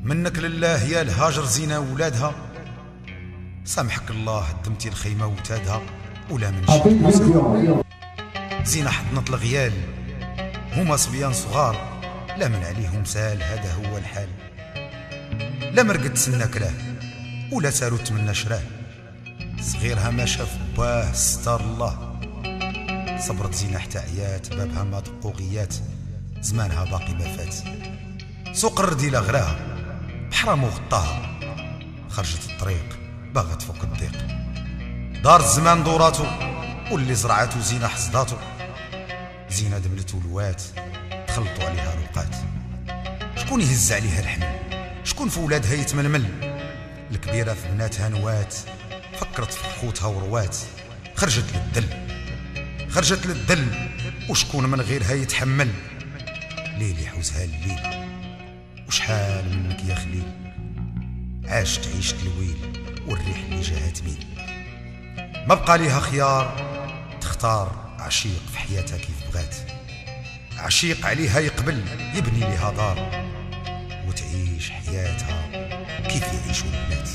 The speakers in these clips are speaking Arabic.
منك لله يا الهاجر زينة ولادها، سامحك الله هدمتي الخيمة وتادها، ولا من شي زينة حضنت الغيال هما صبيان صغار، لا من عليهم سال هذا هو الحال. لا مرقد تسنى كراه ولا سالو تمنى شراه، صغيرها ما شاف باه ستار الله. صبرت زينة حتى عيات بابها ما دقو غيات، زمانها باقي ما فات. سوق الرديلة غراها بحرام وغطاها، خرجت الطريق باغا تفك الضيق. دار الزمان دوراتو واللي زرعاتو زينة حصداتو، زينة دبلت ولوات تخلطوا عليها روقات. شكون يهز عليها الحمل، شكون في ولادها يتململ، الكبيرة في بناتها نوات، فكرت في خوتها وروات. خرجت للدل وشكون من غيرها يتحمل، ليل يحوزها الليل وشحال منك يا خليل. عاشت عيشة الويل والريح اللي جاها تميل، ما بقى ليها خيار تختار عشيق في حياتها كيف بغات. عشيق عليها يقبل يبني ليها دار، وتعيش حياتها كيف يعيشوا البنات.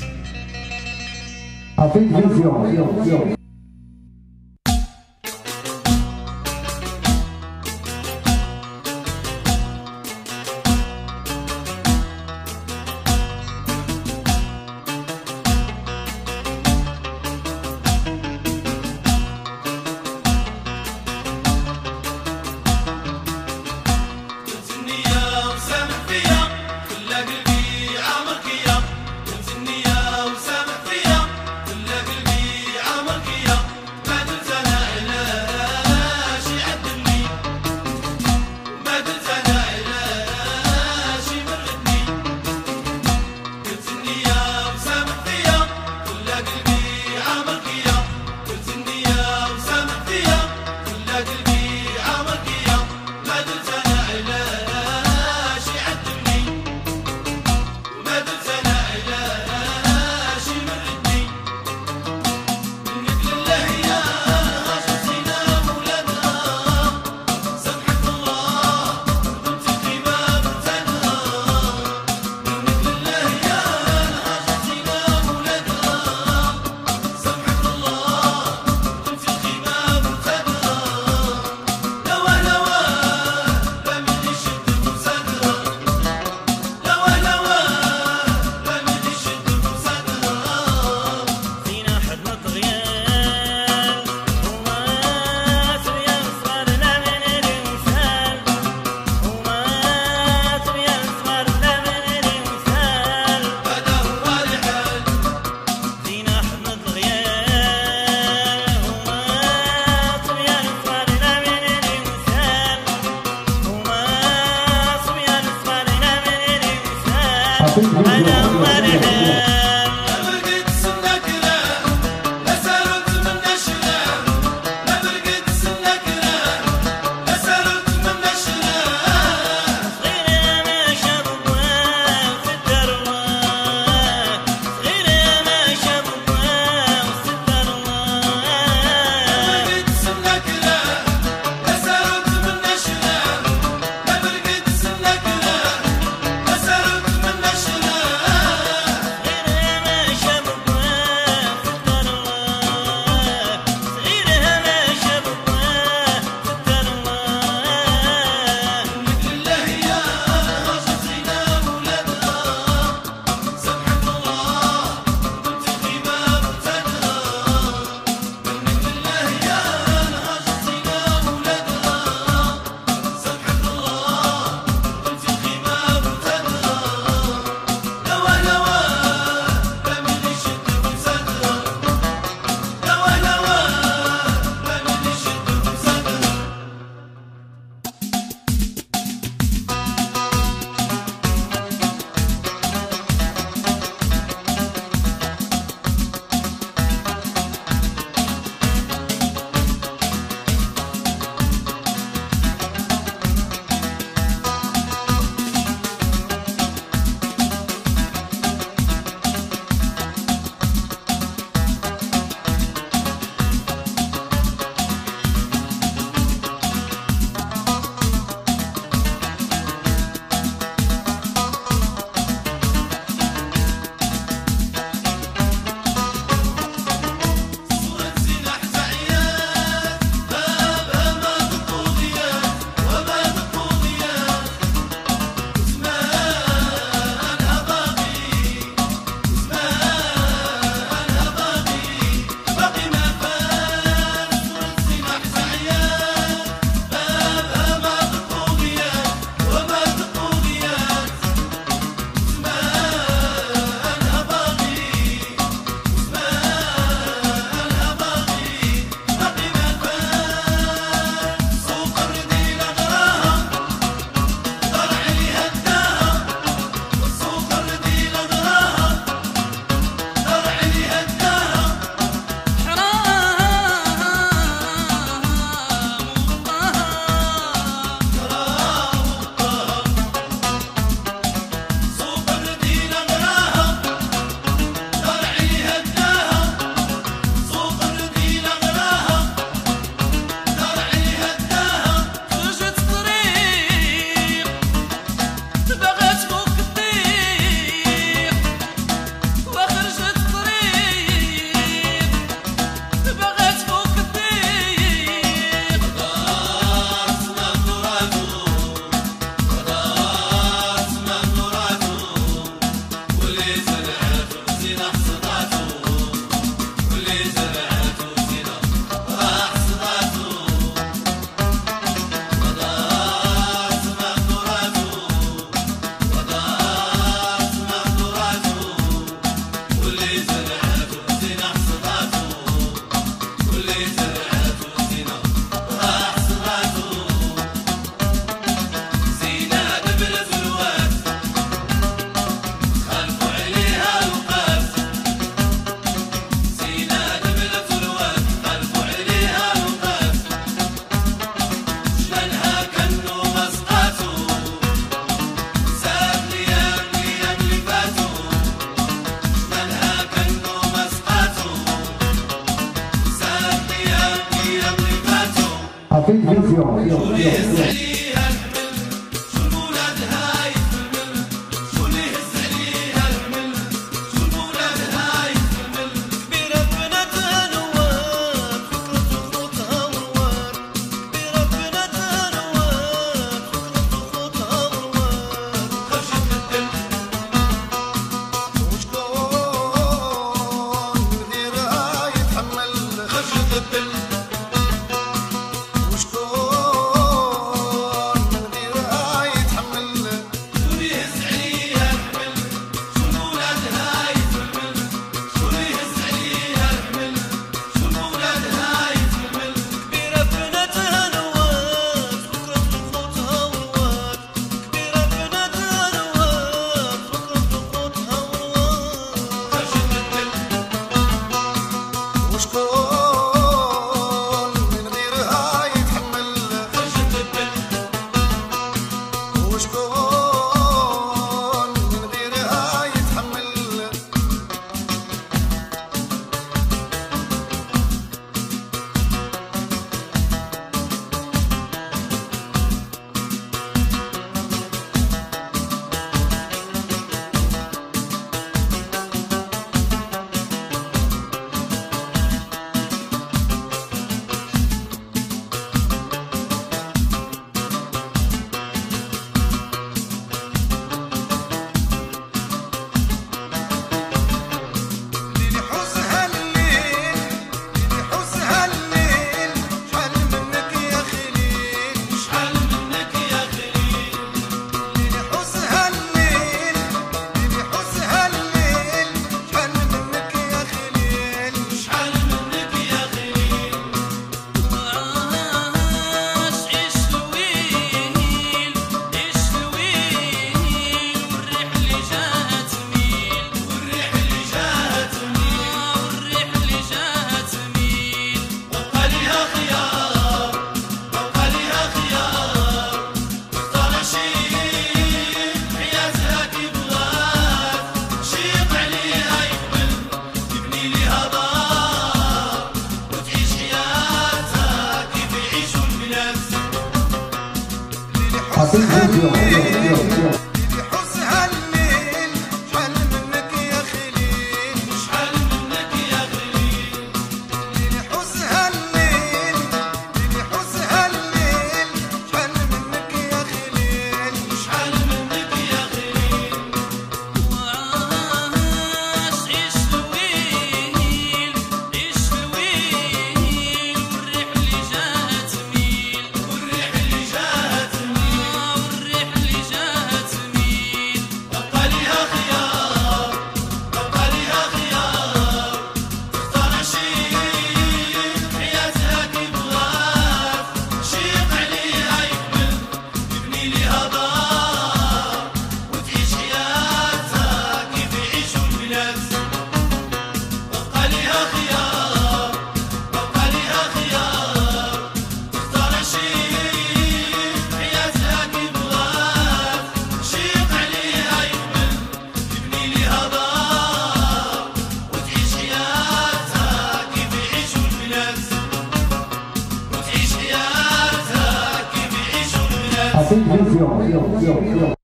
Attenzione.